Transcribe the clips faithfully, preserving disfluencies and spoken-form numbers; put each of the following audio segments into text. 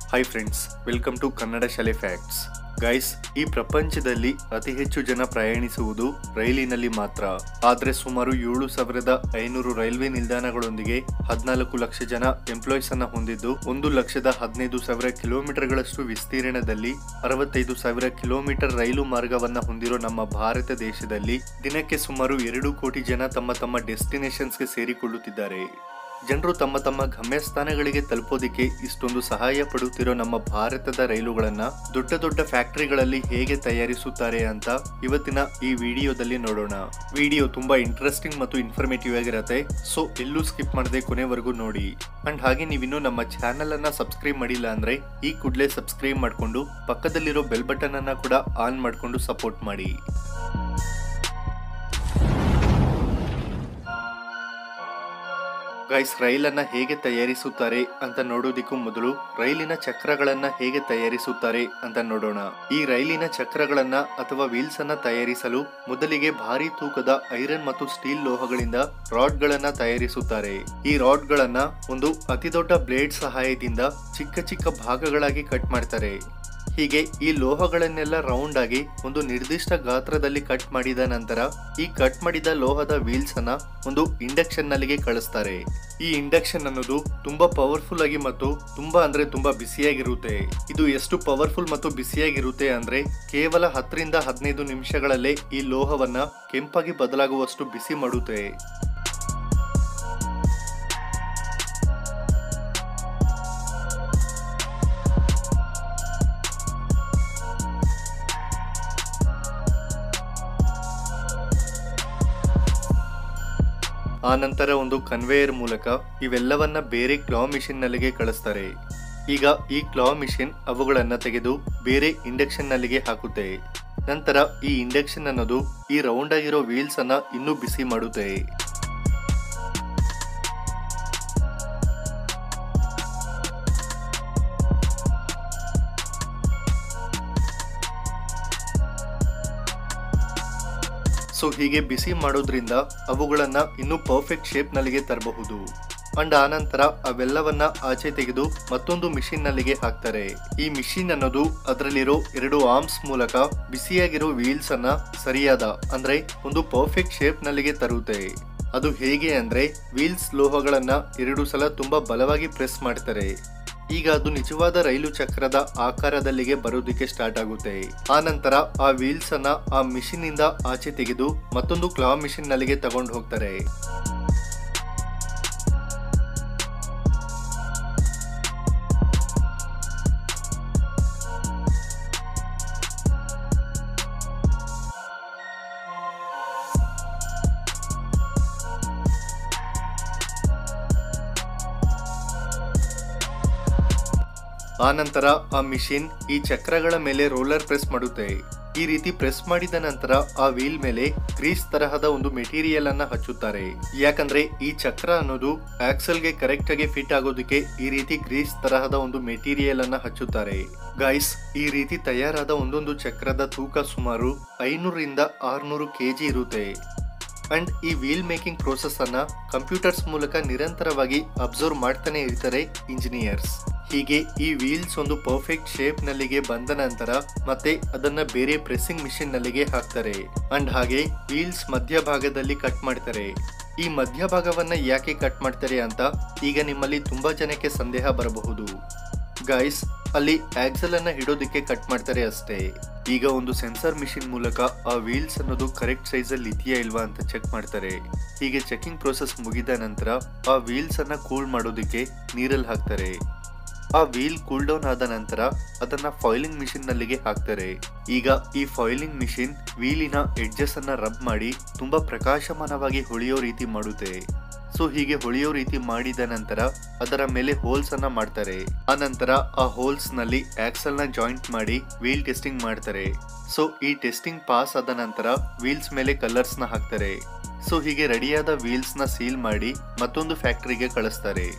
Hi friends, welcome to Kannada ಶಾಲೆ facts. Guys, ಈ ಪ್ರಪಂಚದಲ್ಲಿ ಅತಿ ಹೆಚ್ಚು ಜನ ಪ್ರಯಾಣಿಸುವುದು ರೈಲಿನಲ್ಲಿ ಮಾತ್ರ. ಆದ್ರೆ ಸುಮಾರು ಏಳು ಸಾವಿರದ ಐನೂರು ರೈಲ್ವೆ ನಿಲ್ದಾಣಗಳೊಂದಿಗೆ ಹದಿನಾಲ್ಕು ಲಕ್ಷ ಜನ ಎಂಪ್ಲಾಯೀಸ್ ಅನ್ನ ಹೊಂದಿದ್ದು, ಒಂದು ಲಕ್ಷದ ಹದಿನೈದು ಸಾವಿರ ಕಿಲೋಮೀಟರ್ ಗಳಷ್ಟು ವಿಸ್ತೀರ್ಣದಲ್ಲಿ ಅರವತ್ತೈದು ಸಾವಿರ ಕಿಲೋಮೀಟರ್ ರೈಲು ಮಾರ್ಗವನ್ನ ಹೊಂದಿರೋ ನಮ್ಮ ಭಾರತ ದೇಶದಲ್ಲಿ ದಿನಕ್ಕೆ ಸುಮಾರು ಎರಡು ಕೋಟಿ ಜನ ತಮ್ಮ ತಮ್ಮ ಡೆಸ್ಟಿನೇಷನ್ಸ್ಗೆ ಸೇರಿಕೊಳ್ಳುತ್ತಿದ್ದಾರೆ. ಜನರು ತಮ್ಮ ತಮ್ಮ ಗಮ್ಯಸ್ಥಾನಗಳಿಗೆ ತಲುಪೋದಿಕ್ಕೆ ಇಷ್ಟೊಂದು ಸಹಾಯ ಪಡುತ್ತಿರೋ ನಮ್ಮ ಭಾರತದ ರೈಲುಗಳನ್ನ ದೊಡ್ಡ ದೊಡ್ಡ ಫ್ಯಾಕ್ಟರಿಗಳಲ್ಲಿ ಹೇಗೆ ತಯಾರಿಸುತ್ತಾರೆ ಅಂತ ಇವತ್ತಿನ ಈ ವಿಡಿಯೋದಲ್ಲಿ ನೋಡೋಣ. ವಿಡಿಯೋ ತುಂಬಾ ಇಂಟ್ರೆಸ್ಟಿಂಗ್ ಮತ್ತು ಇನ್ಫಾರ್ಮೇಟಿವ್ ಆಗಿರುತ್ತೆ, ಸೊ ಎಲ್ಲೂ ಸ್ಕಿಪ್ ಮಾಡದೆ ಕೊನೆವರೆಗೂ ನೋಡಿ. ಅಂಡ್ ಹಾಗೆ ನೀವಿನ್ನೂ ನಮ್ಮ ಚಾನೆಲ್ ಅನ್ನ ಸಬ್ಸ್ಕ್ರೈಬ್ ಮಾಡಿಲ್ಲ ಅಂದ್ರೆ ಈ ಕೂಡಲೇ ಸಬ್ಸ್ಕ್ರೈಬ್ ಮಾಡ್ಕೊಂಡು ಪಕ್ಕದಲ್ಲಿರೋ ಬೆಲ್ ಬಟನ್ ಅನ್ನ ಕೂಡ ಆನ್ ಮಾಡ್ಕೊಂಡು ಸಪೋರ್ಟ್ ಮಾಡಿ. ಗೈಸ್, ರೈಲನ್ನ ಹೇಗೆ ತಯಾರಿಸುತ್ತಾರೆ ಅಂತ ನೋಡೋದಿಕ್ಕೂ ಮೊದಲು ರೈಲಿನ ಚಕ್ರಗಳನ್ನ ಹೇಗೆ ತಯಾರಿಸುತ್ತಾರೆ ಅಂತ ನೋಡೋಣ. ಈ ರೈಲಿನ ಚಕ್ರಗಳನ್ನ ಅಥವಾ ವೀಲ್ಸ್ ಅನ್ನ ತಯಾರಿಸಲು ಮೊದಲಿಗೆ ಭಾರಿ ತೂಕದ ಐರನ್ ಮತ್ತು ಸ್ಟೀಲ್ ಲೋಹಗಳಿಂದ ರಾಡ್ ಗಳನ್ನ ತಯಾರಿಸುತ್ತಾರೆ. ಈ ರಾಡ್ ಗಳನ್ನ ಒಂದು ಅತಿ ದೊಡ್ಡ ಬ್ಲೇಡ್ ಸಹಾಯದಿಂದ ಚಿಕ್ಕ ಚಿಕ್ಕ ಭಾಗಗಳಾಗಿ ಕಟ್ ಮಾಡ್ತಾರೆ. ಹೀಗೆ ಈ ಲೋಹಗಳನ್ನೆಲ್ಲ ರೌಂಡ್ ಆಗಿ ಒಂದು ನಿರ್ದಿಷ್ಟ ಗಾತ್ರದಲ್ಲಿ ಕಟ್ ಮಾಡಿದ ನಂತರ ಈ ಕಟ್ ಮಾಡಿದ ಲೋಹದ ವೀಲ್ಸ್ ಅನ್ನ ಒಂದು ಇಂಡಕ್ಷನ್ ನಲ್ಲಿಗೆ ಕಳಿಸ್ತಾರೆ. ಈ ಇಂಡಕ್ಷನ್ ಅನ್ನೋದು ತುಂಬಾ ಪವರ್ಫುಲ್ ಆಗಿ ಮತ್ತು ತುಂಬಾ ಅಂದ್ರೆ ತುಂಬಾ ಬಿಸಿಯಾಗಿರುತ್ತೆ. ಇದು ಎಷ್ಟು ಪವರ್ಫುಲ್ ಮತ್ತು ಬಿಸಿಯಾಗಿರುತ್ತೆ ಅಂದ್ರೆ ಕೇವಲ ಹತ್ತರಿಂದ ಹದಿನೈದು ನಿಮಿಷಗಳಲ್ಲೇ ಈ ಲೋಹವನ್ನ ಕೆಂಪಾಗಿ ಬದಲಾಗುವಷ್ಟು ಬಿಸಿ ಮಾಡುತ್ತೆ. ಆ ನಂತರ ಒಂದು ಕನ್ವೇಯರ್ ಮೂಲಕ ಇವೆಲ್ಲವನ್ನ ಬೇರೆ ಕ್ಲಾ ಮಿಷಿನ್ ನಲ್ಲಿಗೆ ಕಳಿಸ್ತಾರೆ. ಈಗ ಈ ಕ್ಲಾ ಮಿಷಿನ್ ಅವುಗಳನ್ನ ತೆಗೆದು ಬೇರೆ ಇಂಡಕ್ಷನ್ ನಲ್ಲಿಗೆ ಹಾಕುತ್ತೆ. ನಂತರ ಈ ಇಂಡಕ್ಷನ್ ಅನ್ನೋದು ಈ ರೌಂಡ್ ಆಗಿರೋ ವೀಲ್ಸ್ ಅನ್ನ ಇನ್ನೂ ಬಿಸಿ ಮಾಡುತ್ತೆ. ಸೊ ಹೀಗೆ ಬಿಸಿ ಮಾಡೋದ್ರಿಂದ ಅವುಗಳನ್ನ ಇನ್ನೂ ಪರ್ಫೆಕ್ಟ್ ಶೇಪ್ ನಲ್ಲಿಗೆ ತರಬಹುದು. ಅಂಡ್ ಆನಂತರ ಅವೆಲ್ಲವನ್ನ ಆಚೆ ತೆಗೆದು ಮತ್ತೊಂದು ಮಿಷಿನ್ ನಲ್ಲಿಗೆ ಹಾಕ್ತಾರೆ. ಈ ಮಿಷಿನ್ ಅನ್ನೋದು ಅದರಲ್ಲಿರೋ ಎರಡು ಆರ್ಮ್ಸ್ ಮೂಲಕ ಬಿಸಿಯಾಗಿರೋ ವೀಲ್ಸ್ ಅನ್ನ ಸರಿಯಾದ ಅಂದ್ರೆ ಒಂದು ಪರ್ಫೆಕ್ಟ್ ಶೇಪ್ ನಲ್ಲಿಗೆ ತರುತ್ತೆ. ಅದು ಹೇಗೆ ಅಂದ್ರೆ ವೀಲ್ಸ್ ಲೋಹಗಳನ್ನ ಎರಡು ಸಲ ತುಂಬಾ ಬಲವಾಗಿ ಪ್ರೆಸ್ ಮಾಡ್ತಾರೆ. ಈಗ ಅದು ನಿಜವಾದ ರೈಲು ಚಕ್ರದ ಆಕಾರದಲ್ಲಿಗೆ ಬರೋದಕ್ಕೆ ಸ್ಟಾರ್ಟ್ ಆಗುತ್ತೆ. ಆ ನಂತರ ಆ ವೀಲ್ಸ್ ಅನ್ನ ಆ ಮಿಷಿನ್ ಇಂದ ಆಚೆ ತೆಗೆದು ಮತ್ತೊಂದು ಕ್ಲಾ ಮಿಷಿನ್ ನಲ್ಲಿಗೆ ತಗೊಂಡು ಹೋಗ್ತಾರೆ. ಆ ನಂತರ ಆ ಮಿಷಿನ್ ಈ ಚಕ್ರಗಳ ಮೇಲೆ ರೋಲರ್ ಪ್ರೆಸ್ ಮಾಡುತ್ತೆ. ಈ ರೀತಿ ಪ್ರೆಸ್ ಮಾಡಿದ ನಂತರ ಆ ವೀಲ್ ಮೇಲೆ ಗ್ರೀಸ್ ತರಹದ ಒಂದು ಮೆಟೀರಿಯಲ್ ಅನ್ನ ಹಚ್ಚುತ್ತಾರೆ. ಯಾಕಂದ್ರೆ ಈ ಚಕ್ರ ಅನ್ನೋದು ಆಕ್ಸಲ್ ಗೆ ಕರೆಕ್ಟ್ ಆಗಿ ಫಿಟ್ ಆಗೋದಕ್ಕೆ ಈ ರೀತಿ ಗ್ರೀಸ್ ತರಹದ ಒಂದು ಮೆಟೀರಿಯಲ್ ಅನ್ನ ಹಚ್ಚುತ್ತಾರೆ. ಗೈಸ್, ಈ ರೀತಿ ತಯಾರಾದ ಒಂದೊಂದು ಚಕ್ರದ ತೂಕ ಸುಮಾರು ಐನೂರಿಂದ ಆರ್ನೂರು ಕೆಜಿ ಇರುತ್ತೆ. ಅಂಡ್ ಈ ವೀಲ್ ಮೇಕಿಂಗ್ ಪ್ರೋಸೆಸ್ ಅನ್ನ ಕಂಪ್ಯೂಟರ್ಸ್ ಮೂಲಕ ನಿರಂತರವಾಗಿ ಅಬ್ಸರ್ವ್ ಮಾಡ್ತಾನೆ ಇರ್ತಾರೆ ಇಂಜಿನಿಯರ್ಸ್. ಹೀಗೆ ಈ ವೀಲ್ಸ್ ಒಂದು ಪರ್ಫೆಕ್ಟ್ ಶೇಪ್ ನಲ್ಲಿಗೆ ಬಂದ ನಂತರ ಮತ್ತೆ ಅದನ್ನ ಬೇರೆ ಪ್ರೆಸ್ಸಿಂಗ್ ಮಿಷಿನ್ ನಲ್ಲಿಗೆ ಹಾಕ್ತಾರೆ. ಅಂಡ್ ಹಾಗೆ ವೀಲ್ಸ್ ಮಧ್ಯಭಾಗದಲ್ಲಿ ಕಟ್ ಮಾಡ್ತಾರೆ. ಈ ಮಧ್ಯಭಾಗವನ್ನ ಯಾಕೆ ಕಟ್ ಮಾಡ್ತಾರೆ ಅಂತ ಈಗ ನಿಮ್ಮಲ್ಲಿ ತುಂಬಾ ಜನಕ್ಕೆ ಸಂದೇಹ ಬರಬಹುದು. ಗೈಸ್, ಅಲ್ಲಿ ಆಕ್ಸಲ್ ಅನ್ನ ಹಿಡೋದಿಕ್ಕೆ ಕಟ್ ಮಾಡ್ತಾರೆ ಅಷ್ಟೇ. ಈಗ ಒಂದು ಸೆನ್ಸರ್ ಮಿಷಿನ್ ಮೂಲಕ ಆ ವೀಲ್ಸ್ ಅನ್ನೋದು ಕರೆಕ್ಟ್ ಸೈಜ್ ಅಲ್ಲಿ ಇದೆಯಾ ಇಲ್ವಾ ಅಂತ ಚೆಕ್ ಮಾಡ್ತಾರೆ. ಹೀಗೆ ಚೆಕಿಂಗ್ ಪ್ರೋಸೆಸ್ ಮುಗಿದ ನಂತರ ಆ ವೀಲ್ಸ್ ಅನ್ನ ಕೂಲ್ ಮಾಡೋದಿಕ್ಕೆ ನೀರಲ್ಲಿ ಹಾಕ್ತಾರೆ. ಆ ವೀಲ್ ಕೂಲ್ ಡೌನ್ ಆದ ನಂತರ ಅದನ್ನ ಫಾಯಿಲಿಂಗ್ ಮಿಷಿನ್ ನಲ್ಲಿಗೆ ಹಾಕ್ತಾರೆ. ಈಗ ಈ ಫಾಯಿಲಿಂಗ್ ಮಿಷಿನ್ ವೀಲಿನ ಎಡ್ಜಸ್ ಅನ್ನ ರಬ್ ಮಾಡಿ ತುಂಬಾ ಪ್ರಕಾಶಮಾನವಾಗಿ ಹೊಳೆಯೋ ರೀತಿ ಮಾಡುತ್ತೆ. ಸೊ ಹೀಗೆ ಹೊಳೆಯೋ ರೀತಿ ಮಾಡಿದ ನಂತರ ಅದರ ಮೇಲೆ ಹೋಲ್ಸ್ ಅನ್ನ ಮಾಡ್ತಾರೆ. ಆ ನಂತರ ಆ ಹೋಲ್ಸ್ ನಲ್ಲಿ ಆಕ್ಸಲ್ ನ ಜಾಯಿಂಟ್ ಮಾಡಿ ವೀಲ್ ಟೆಸ್ಟಿಂಗ್ ಮಾಡ್ತಾರೆ. ಸೊ ಈ ಟೆಸ್ಟಿಂಗ್ ಪಾಸ್ ಆದ ನಂತರ ವೀಲ್ಸ್ ಮೇಲೆ ಕಲರ್ಸ್ ನ ಹಾಕ್ತಾರೆ. ಸೊ ಹೀಗೆ ರೆಡಿಯಾದ ವೀಲ್ಸ್ ನ ಸೀಲ್ ಮಾಡಿ ಮತ್ತೊಂದು ಫ್ಯಾಕ್ಟರಿಗೆ ಕಳಿಸ್ತಾರೆ.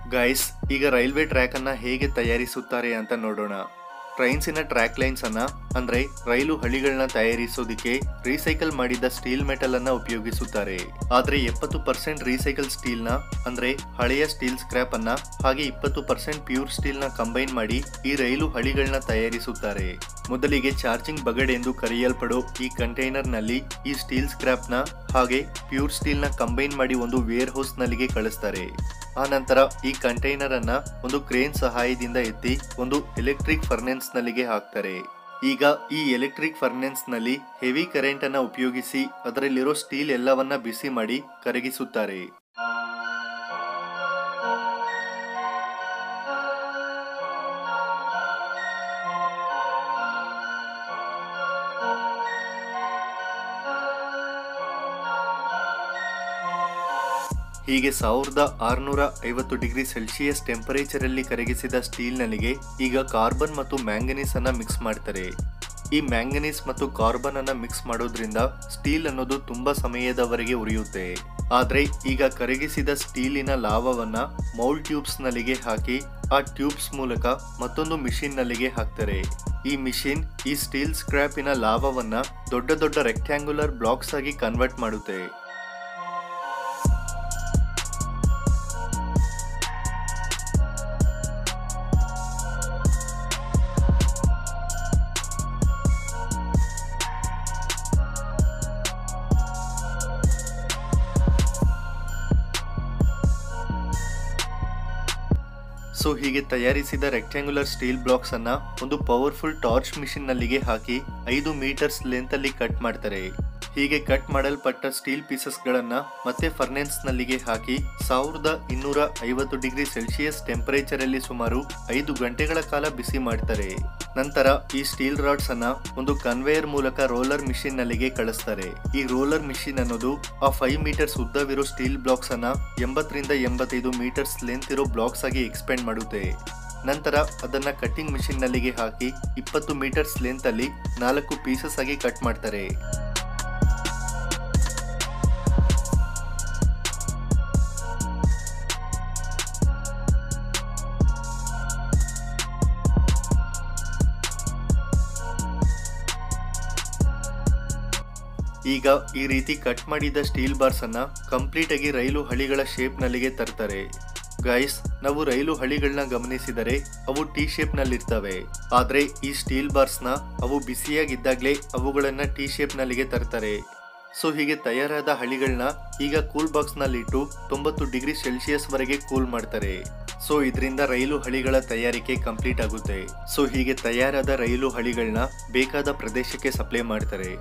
ಗೈಸ್, ಈಗ ರೈಲ್ವೆ ಟ್ರ್ಯಾಕ್ ಅನ್ನ ಹೇಗೆ ತಯಾರಿಸುತ್ತಾರೆ ಅಂತ ನೋಡೋಣ. ಟ್ರೈನ್ಸಿನ ಟ್ರ್ಯಾಕ್ ಲೈನ್ಸ್ ಅನ್ನ ಅಂದ್ರೆ ರೈಲು ಹಳಿಗಳನ್ನ ತಯಾರಿಸೋದಿಕ್ಕೆ ರೀಸೈಕಲ್ ಮಾಡಿದ ಸ್ಟೀಲ್ ಮೆಟಲ್ ಅನ್ನ ಉಪಯೋಗಿಸುತ್ತಾರೆ. ಆದ್ರೆ ಎಪ್ಪತ್ತು ಪರ್ಸೆಂಟ್ ರೀಸೈಕಲ್ ಸ್ಟೀಲ್ ನ ಅಂದ್ರೆ ಹಳೆಯ ಸ್ಟೀಲ್ ಸ್ಕ್ರಾಪ್ ಅನ್ನ ಹಾಗೆ ಇಪ್ಪತ್ತು ಪರ್ಸೆಂಟ್ ಪ್ಯೂರ್ ಸ್ಟೀಲ್ ನ ಕಂಬೈನ್ ಮಾಡಿ ಈ ರೈಲು ಹಳಿಗಳನ್ನ ತಯಾರಿಸುತ್ತಾರೆ. ಮೊದಲಿಗೆ ಚಾರ್ಜಿಂಗ್ ಬಗಡ್ ಎಂದು ಕರೆಯಲ್ಪಡೋ ಈ ಕಂಟೈನರ್ ನಲ್ಲಿ ಈ ಸ್ಟೀಲ್ ಸ್ಕ್ರಾಪ್ ನ ಹಾಗೆ ಪ್ಯೂರ್ ಸ್ಟೀಲ್ ನ ಕಂಬೈನ್ ಮಾಡಿ ಒಂದು ವೇರ್ ಹೌಸ್ ನಲ್ಲಿಗೆ ಕಳಿಸ್ತಾರೆ. ಆ ನಂತರ ಈ ಕಂಟೈನರ್ ಅನ್ನ ಒಂದು ಕ್ರೇನ್ ಸಹಾಯದಿಂದ ಎತ್ತಿ ಒಂದು ಎಲೆಕ್ಟ್ರಿಕ್ ಫರ್ನೆನ್ಸ್ ನಲ್ಲಿಗೆ ಹಾಕ್ತಾರೆ. ಈಗ ಈ ಎಲೆಕ್ಟ್ರಿಕ್ ಫರ್ನೆನ್ಸ್ ನಲ್ಲಿ ಹೆವಿ ಕರೆಂಟ್ ಅನ್ನ ಉಪಯೋಗಿಸಿ ಅದರಲ್ಲಿರೋ ಸ್ಟೀಲ್ ಎಲ್ಲವನ್ನ ಬಿಸಿ ಮಾಡಿ ಕರಗಿಸುತ್ತಾರೆ. ಹೀಗೆ ಸಾವಿರದ ಆರುನೂರ ಐವತ್ತು ಡಿಗ್ರಿ ಸೆಲ್ಸಿಯಸ್ ಟೆಂಪರೇಚರ್ ಅಲ್ಲಿ ಕರಗಿಸಿದ ಸ್ಟೀಲ್ ನಲ್ಲಿಗೆ ಈಗ ಕಾರ್ಬನ್ ಮತ್ತು ಮ್ಯಾಂಗನೀಸ್ ಅನ್ನ ಮಿಕ್ಸ್ ಮಾಡ್ತಾರೆ. ಈ ಮ್ಯಾಂಗನೀಸ್ ಮತ್ತು ಕಾರ್ಬನ್ ಅನ್ನ ಮಿಕ್ಸ್ ಮಾಡೋದ್ರಿಂದ ಸ್ಟೀಲ್ ಅನ್ನೋದು ತುಂಬಾ ಸಮಯದವರೆಗೆ ಉರಿಯುತ್ತೆ. ಆದ್ರೆ ಈಗ ಕರಗಿಸಿದ ಸ್ಟೀಲಿನ ಲಾವವನ್ನ ಮೌಲ್ಡ್ ಟ್ಯೂಬ್ಸ್ ನಲ್ಲಿಗೆ ಹಾಕಿ ಆ ಟ್ಯೂಬ್ಸ್ ಮೂಲಕ ಮತ್ತೊಂದು ಮಿಷಿನ್ ನಲ್ಲಿಗೆ ಹಾಕ್ತಾರೆ. ಈ ಮಿಷಿನ್ ಈ ಸ್ಟೀಲ್ ಸ್ಕ್ರಾಪಿನ ಲಾವವನ್ನ ದೊಡ್ಡ ದೊಡ್ಡ ರೆಕ್ಟ್ಯಾಂಗ್ಯುಲರ್ ಬ್ಲಾಕ್ಸ್ ಆಗಿ ಕನ್ವರ್ಟ್ ಮಾಡುತ್ತೆ. ಸೊ ಹೀಗೆ ತಯಾರಿಸಿದ ರೆಕ್ಟ್ಯಾಂಗ್ಯುಲರ್ ಸ್ಟೀಲ್ ಬ್ಲಾಕ್ಸ್ ಅನ್ನ ಒಂದು ಪವರ್ಫುಲ್ ಟಾರ್ಚ್ ಮಿಷಿನ್ ನಲ್ಲಿಗೆ ಹಾಕಿ ಐದು ಮೀಟರ್ಸ್ ಲೆಂತ್ ಅಲ್ಲಿ ಕಟ್ ಮಾಡ್ತಾರೆ. ಹೀಗೆ ಕಟ್ ಮಾಡಲ್ಪಟ್ಟ ಸ್ಟೀಲ್ ಪೀಸಸ್ ಗಳನ್ನ ಮತ್ತೆ ಫರ್ನೆನ್ಸ್ ನಲ್ಲಿಗೆ ಹಾಕಿ ಸಾವಿರದ ಇನ್ನೂರ ಐವತ್ತು ಡಿಗ್ರಿ ಸೆಲ್ಸಿಯಸ್ ಟೆಂಪರೇಚರ್ ಅಲ್ಲಿ ಸುಮಾರು ಐದು ಗಂಟೆಗಳ ಕಾಲ ಬಿಸಿ ಮಾಡ್ತಾರೆ. ನಂತರ ಈ ಸ್ಟೀಲ್ ರಾಡ್ಸ್ ಅನ್ನ ಒಂದು ಕನ್ವೇಯರ್ ಮೂಲಕ ರೋಲರ್ ಮಿಷಿನ್ ನಲ್ಲಿಗೆ ಕಳಿಸ್ತಾರೆ. ಈ ರೋಲರ್ ಮಿಷಿನ್ ಅನ್ನೋದು ಆ ಫೈವ್ ಮೀಟರ್ಸ್ ಉದ್ದವಿರೋ ಸ್ಟೀಲ್ ಬ್ಲಾಕ್ಸ್ ಅನ್ನ ಎಂಬತ್ತರಿಂದ ಎಂಬತ್ತೈದು ಮೀಟರ್ಸ್ ಲೆಂತ್ ಇರೋ ಬ್ಲಾಕ್ಸ್ ಆಗಿ ಎಕ್ಸ್ಪೆಂಡ್ ಮಾಡುತ್ತೆ. ನಂತರ ಅದನ್ನ ಕಟ್ಟಿಂಗ್ ಮಿಷಿನ್ ನಲ್ಲಿಗೆ ಹಾಕಿ ಇಪ್ಪತ್ತು ಮೀಟರ್ಸ್ ಲೆಂತ್ ಅಲ್ಲಿ ನಾಲ್ಕು ಪೀಸಸ್ ಆಗಿ ಕಟ್ ಮಾಡ್ತಾರೆ. ಈಗ ಈ ರೀತಿ ಕಟ್ ಮಾಡಿದ ಸ್ಟೀಲ್ ಬಾರ್ಸ್ ಅನ್ನ ಕಂಪ್ಲೀಟ್ ಆಗಿ ರೈಲು ಹಳಿಗಳ ಶೇಪ್ ನಲ್ಲಿಗೆ ತರ್ತಾರೆ. ಗೈಸ್, ನಾವು ರೈಲು ಹಳಿಗಳನ್ನ ಗಮನಿಸಿದರೆ ಅವು ಟಿ ಶೇಪ್ ನಲ್ಲಿ ಇರ್ತವೆ. ಆದ್ರೆ ಈ ಸ್ಟೀಲ್ ಬಾರ್ಸ್ ನ ಅವು ಬಿಸಿಯಾಗಿದ್ದಾಗ್ಲೇ ಅವುಗಳನ್ನ ಟಿ ಶೇಪ್ ನಲ್ಲಿಗೆ ತರ್ತಾರೆ. ಸೊ ಹೀಗೆ ತಯಾರಾದ ಹಳಿಗಳನ್ನ ಈಗ ಕೂಲ್ ಬಾಕ್ಸ್ ನಲ್ಲಿ ಇಟ್ಟು ತೊಂಬತ್ತು ಡಿಗ್ರಿ ಸೆಲ್ಸಿಯಸ್ ವರೆಗೆ ಕೂಲ್ ಮಾಡ್ತಾರೆ. ಸೊ ಇದರಿಂದ ರೈಲು ಹಳಿಗಳ ತಯಾರಿಕೆ ಕಂಪ್ಲೀಟ್ ಆಗುತ್ತೆ. ಸೊ ಹೀಗೆ ತಯಾರಾದ ರೈಲು ಹಳಿಗಳನ್ನ ಬೇಕಾದ ಪ್ರದೇಶಕ್ಕೆ ಸಪ್ಲೈ ಮಾಡ್ತಾರೆ.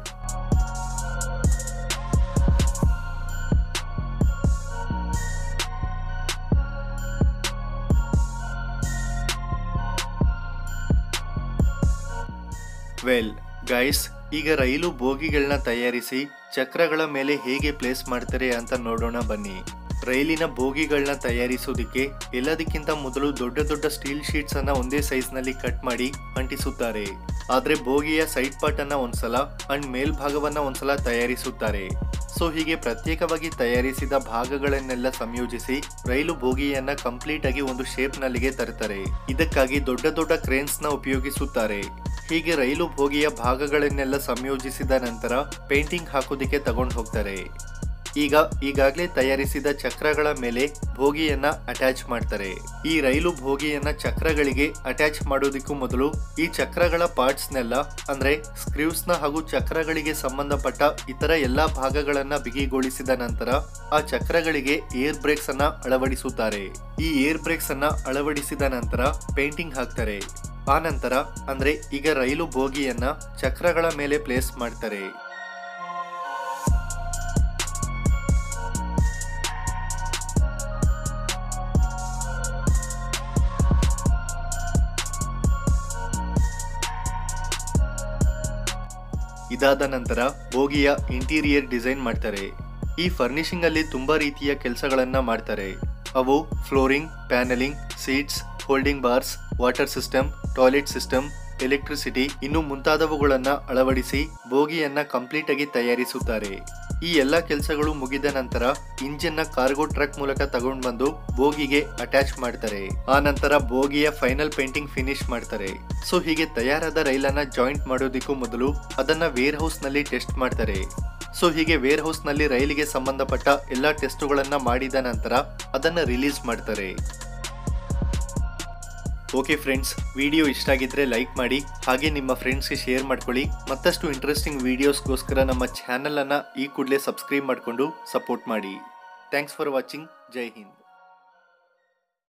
ವೆಲ್ ಗೈಸ್, ಈಗ ರೈಲು ಬೋಗಿಗಳನ್ನ ತಯಾರಿಸಿ ಚಕ್ರಗಳ ಮೇಲೆ ಹೇಗೆ ಪ್ಲೇಸ್ ಮಾಡ್ತಾರೆ ಅಂತ ನೋಡೋಣ ಬನ್ನಿ. ರೈಲಿನ ಬೋಗಿಗಳನ್ನ ತಯಾರಿಸೋದಿಕ್ಕೆ ಎಲ್ಲದಕ್ಕಿಂತ ಮೊದಲು ದೊಡ್ಡ ದೊಡ್ಡ ಸ್ಟೀಲ್ ಶೀಟ್ಸ್ ಅನ್ನ ಒಂದೇ ಸೈಜ್ ನಲ್ಲಿ ಕಟ್ ಮಾಡಿ ಅಂಟಿಸುತ್ತಾರೆ. ಆದ್ರೆ ಬೋಗಿಯ ಸೈಡ್ ಪಾರ್ಟ್ ಅನ್ನ ಒಂದ್ಸಲ ಅಂಡ್ ಮೇಲ್ಭಾಗವನ್ನ ಒಂದ್ಸಲ ತಯಾರಿಸುತ್ತಾರೆ. ಸೊ ಹೀಗೆ ಪ್ರತ್ಯೇಕವಾಗಿ ತಯಾರಿಸಿದ ಭಾಗಗಳನ್ನೆಲ್ಲ ಸಂಯೋಜಿಸಿ ರೈಲು ಬೋಗಿಯನ್ನ ಕಂಪ್ಲೀಟ್ ಆಗಿ ಒಂದು ಶೇಪ್ ನಲ್ಲಿಗೆ ತರ್ತಾರೆ. ಇದಕ್ಕಾಗಿ ದೊಡ್ಡ ದೊಡ್ಡ ಕ್ರೇನ್ಸ್ ನ ಉಪಯೋಗಿಸುತ್ತಾರೆ. ಹೀಗೆ ರೈಲು ಬೋಗಿಯ ಭಾಗಗಳನ್ನೆಲ್ಲ ಸಂಯೋಜಿಸಿದ ನಂತರ ಪೇಂಟಿಂಗ್ ಹಾಕೋದಿಕ್ಕೆ ತಗೊಂಡು ಹೋಗ್ತಾರೆ. ಈಗ ಈಗಾಗಲೇ ತಯಾರಿಸಿದ ಚಕ್ರಗಳ ಮೇಲೆ ಬೋಗಿಯನ್ನ ಅಟ್ಯಾಚ್ ಮಾಡ್ತಾರೆ. ಈ ರೈಲು ಬೋಗಿಯನ್ನ ಚಕ್ರಗಳಿಗೆ ಅಟ್ಯಾಚ್ ಮಾಡೋದಕ್ಕೂ ಮೊದಲು ಈ ಚಕ್ರಗಳ ಪಾರ್ಟ್ಸ್ ನೆಲ್ಲ ಅಂದ್ರೆ ಸ್ಕ್ರೀವ್ಸ್ ನ ಹಾಗೂ ಚಕ್ರಗಳಿಗೆ ಸಂಬಂಧಪಟ್ಟ ಇತರ ಎಲ್ಲಾ ಭಾಗಗಳನ್ನ ಬಿಗಿಗೊಳಿಸಿದ ನಂತರ ಆ ಚಕ್ರಗಳಿಗೆ ಏರ್ ಬ್ರೇಕ್ಸ್ ಅನ್ನ ಅಳವಡಿಸುತ್ತಾರೆ. ಈ ಏರ್ ಬ್ರೇಕ್ಸ್ ಅನ್ನ ಅಳವಡಿಸಿದ ನಂತರ ಪೇಂಟಿಂಗ್ ಹಾಕ್ತಾರೆ. ಆ ನಂತರ ಅಂದ್ರೆ ಈಗ ರೈಲು ಬೋಗಿಯನ್ನ ಚಕ್ರಗಳ ಮೇಲೆ ಪ್ಲೇಸ್ ಮಾಡ್ತಾರೆ. ಇದಾದ ನಂತರ ಬೋಗಿಯ ಇಂಟೀರಿಯರ್ ಡಿಸೈನ್ ಮಾಡ್ತಾರೆ. ಈ ಫರ್ನಿಶಿಂಗ್ ಅಲ್ಲಿ ತುಂಬಾ ರೀತಿಯ ಕೆಲಸಗಳನ್ನ ಮಾಡ್ತಾರೆ. ಅವು flooring, panelling, seats, holding bars, water system, toilet system, electricity ಇನ್ನು ಮುಂತಾದವುಗಳನ್ನ ಅಳವಡಿಸಿ ಬೋಗಿಯನ್ನ ಕಂಪ್ಲೀಟ್ ಆಗಿ ತಯಾರಿಸುತ್ತಾರೆ. ಈ ಎಲ್ಲಾ ಕೆಲಸಗಳು ಮುಗಿದ ನಂತರ ಇಂಜಿನ್ ನ ಕಾರ್ಗೋ ಟ್ರಕ್ ಮೂಲಕ ತಗೊಂಡ್ ಬಂದು ಬೋಗಿಗೆ ಅಟ್ಯಾಚ್ ಮಾಡ್ತಾರೆ. ಆ ನಂತರ ಬೋಗಿಯ ಫೈನಲ್ ಪೇಂಟಿಂಗ್ ಫಿನಿಶ್ ಮಾಡ್ತಾರೆ. ಸೊ ಹೀಗೆ ತಯಾರಾದ ರೈಲನ್ನ ಜಾಯಿಂಟ್ ಮಾಡೋದಿಕ್ಕೂ ಮೊದಲು ಅದನ್ನ ವೇರ್ ಹೌಸ್ ನಲ್ಲಿ ಟೆಸ್ಟ್ ಮಾಡ್ತಾರೆ. ಸೊ ಹೀಗೆ ವೇರ್ ಹೌಸ್ ನಲ್ಲಿ ರೈಲಿಗೆ ಸಂಬಂಧಪಟ್ಟ ಎಲ್ಲಾ ಟೆಸ್ಟುಗಳನ್ನ ಮಾಡಿದ ನಂತರ ಅದನ್ನ ರಿಲೀಸ್ ಮಾಡ್ತಾರೆ. ಓಕೆ ಫ್ರೆಂಡ್ಸ್, ವಿಡಿಯೋ ಇಷ್ಟ ಆಗಿದ್ರೆ ಲೈಕ್ ಮಾಡಿ, ಹಾಗೆ ನಿಮ್ಮ ಫ್ರೆಂಡ್ಸ್ಗೆ ಶೇರ್ ಮಾಡ್ಕೊಳ್ಳಿ. ಮತ್ತಷ್ಟು ಇಂಟ್ರೆಸ್ಟಿಂಗ್ ವಿಡಿಯೋಸ್ಗೋಸ್ಕರ ನಮ್ಮ ಚಾನಲ್ ಅನ್ನ ಈ ಕೂಡಲೇ ಸಬ್ಸ್ಕ್ರೈಬ್ ಮಾಡಿಕೊಂಡು ಸಪೋರ್ಟ್ ಮಾಡಿ. Thanks for watching. Jai Hind.